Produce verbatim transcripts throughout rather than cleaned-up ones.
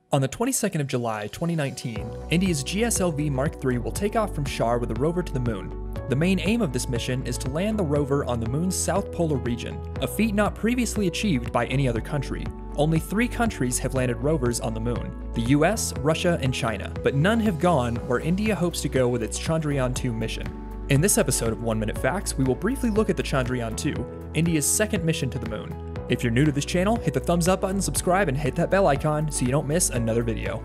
On the twenty-second of July, twenty nineteen, India's G S L V Mark three will take off from Shar with a rover to the moon. The main aim of this mission is to land the rover on the moon's south polar region, a feat not previously achieved by any other country. Only three countries have landed rovers on the moon: the U S, Russia, and China, but none have gone where India hopes to go with its Chandrayaan two mission. In this episode of one minute Facts, we will briefly look at the Chandrayaan two, India's second mission to the moon. If you're new to this channel, hit the thumbs up button, subscribe, and hit that bell icon so you don't miss another video.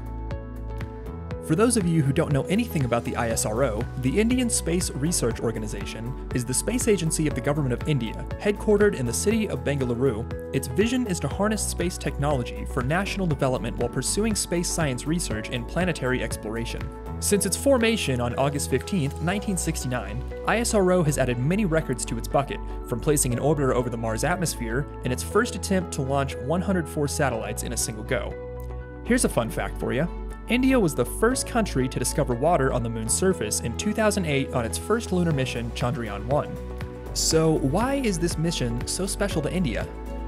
For those of you who don't know anything about the I S R O, the Indian Space Research Organization is the space agency of the government of India, headquartered in the city of Bengaluru. Its vision is to harness space technology for national development while pursuing space science research and planetary exploration. Since its formation on August fifteenth, nineteen sixty-nine, I S R O has added many records to its bucket, from placing an orbiter over the Mars atmosphere and its first attempt to launch one hundred four satellites in a single go. Here's a fun fact for you. India was the first country to discover water on the moon's surface in two thousand eight on its first lunar mission, Chandrayaan one. So why is this mission so special to India?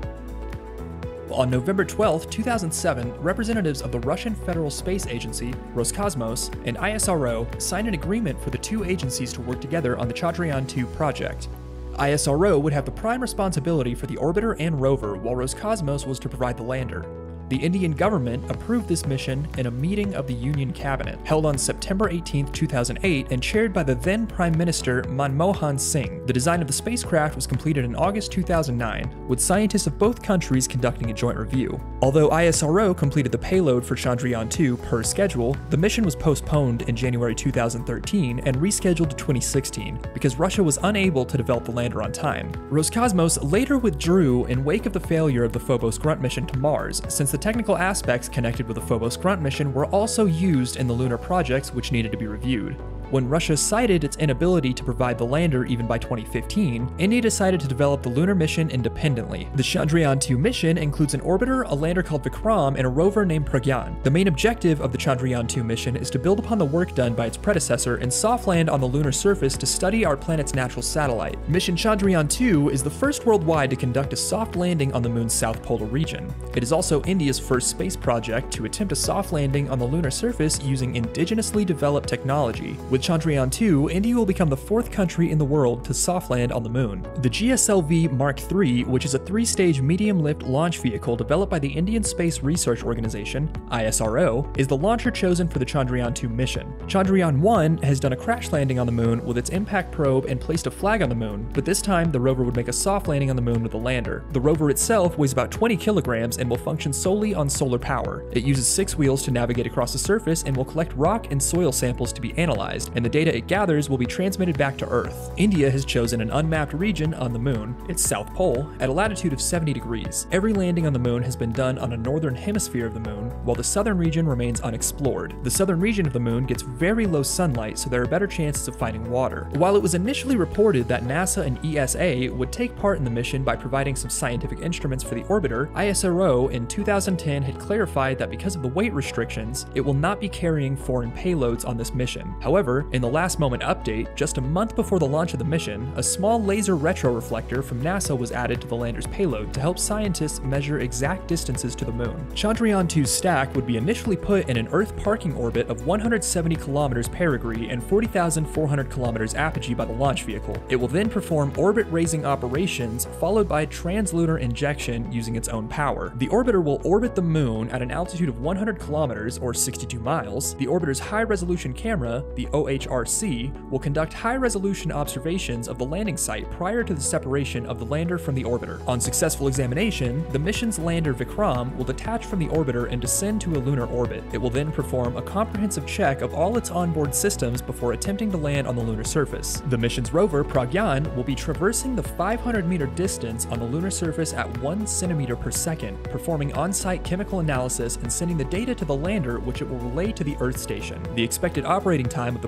On November twelfth, two thousand seven, representatives of the Russian Federal Space Agency, Roscosmos, and I S R O signed an agreement for the two agencies to work together on the Chandrayaan two project. I S R O would have the prime responsibility for the orbiter and rover, while Roscosmos was to provide the lander. The Indian government approved this mission in a meeting of the Union Cabinet, held on September eighteenth, two thousand eight, and chaired by the then Prime Minister Manmohan Singh. The design of the spacecraft was completed in August two thousand nine, with scientists of both countries conducting a joint review. Although I S R O completed the payload for Chandrayaan two per schedule, the mission was postponed in January two thousand thirteen and rescheduled to twenty sixteen because Russia was unable to develop the lander on time. Roscosmos later withdrew in wake of the failure of the Phobos Grunt mission to Mars, since the technical aspects connected with the Phobos Grunt mission were also used in the lunar projects, which needed to be reviewed. When Russia cited its inability to provide the lander even by twenty fifteen, India decided to develop the lunar mission independently. The Chandrayaan two mission includes an orbiter, a lander called Vikram, and a rover named Pragyan. The main objective of the Chandrayaan two mission is to build upon the work done by its predecessor and soft land on the lunar surface to study our planet's natural satellite. Mission Chandrayaan two is the first worldwide to conduct a soft landing on the moon's south polar region. It is also India's first space project to attempt a soft landing on the lunar surface using indigenously developed technology. With Chandrayaan two, India will become the fourth country in the world to soft land on the moon. The G S L V Mark three, which is a three-stage medium-lift launch vehicle developed by the Indian Space Research Organization, I S R O, is the launcher chosen for the Chandrayaan two mission. Chandrayaan one has done a crash landing on the moon with its impact probe and placed a flag on the moon, but this time the rover would make a soft landing on the moon with a lander. The rover itself weighs about twenty kilograms and will function solely on solar power. It uses six wheels to navigate across the surface and will collect rock and soil samples to be analyzed, and the data it gathers will be transmitted back to Earth. India has chosen an unmapped region on the moon, its south pole, at a latitude of seventy degrees. Every landing on the moon has been done on a northern hemisphere of the moon, while the southern region remains unexplored. The southern region of the moon gets very low sunlight, so there are better chances of finding water. While it was initially reported that NASA and E S A would take part in the mission by providing some scientific instruments for the orbiter, I S R O in two thousand ten had clarified that because of the weight restrictions, it will not be carrying foreign payloads on this mission. However, in the last moment update, just a month before the launch of the mission, a small laser retroreflector from NASA was added to the lander's payload to help scientists measure exact distances to the moon. Chandrayaan two's stack would be initially put in an Earth parking orbit of one hundred seventy kilometers perigee and forty thousand four hundred kilometers apogee by the launch vehicle. It will then perform orbit-raising operations, followed by translunar injection using its own power. The orbiter will orbit the moon at an altitude of one hundred kilometers or sixty-two miles. The orbiter's high-resolution camera, the O H R C, will conduct high-resolution observations of the landing site prior to the separation of the lander from the orbiter. On successful examination, the mission's lander Vikram will detach from the orbiter and descend to a lunar orbit. It will then perform a comprehensive check of all its onboard systems before attempting to land on the lunar surface. The mission's rover, Pragyan, will be traversing the five hundred meter distance on the lunar surface at one centimeter per second, performing on-site chemical analysis and sending the data to the lander, which it will relay to the Earth station. The expected operating time of the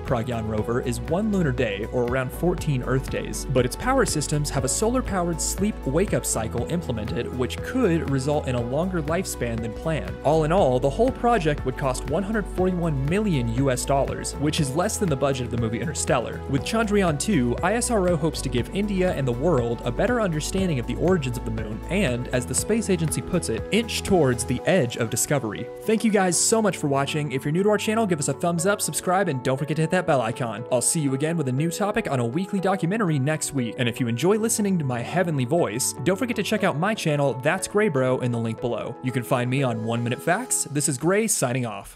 Pragyan rover is one lunar day, or around fourteen Earth days, but its power systems have a solar-powered sleep-wake-up cycle implemented, which could result in a longer lifespan than planned. All in all, the whole project would cost one hundred forty-one million U S dollars, which is less than the budget of the movie Interstellar. With Chandrayaan two, I S R O hopes to give India and the world a better understanding of the origins of the moon and, as the space agency puts it, inch towards the edge of discovery. Thank you guys so much for watching. If you're new to our channel, give us a thumbs up, subscribe, and don't forget to hit that bell icon. I'll see you again with a new topic on a weekly documentary next week. And if you enjoy listening to my heavenly voice, don't forget to check out my channel, ThatsGreyBro, in the link below. You can find me on One Minute Facts. This is Gray signing off.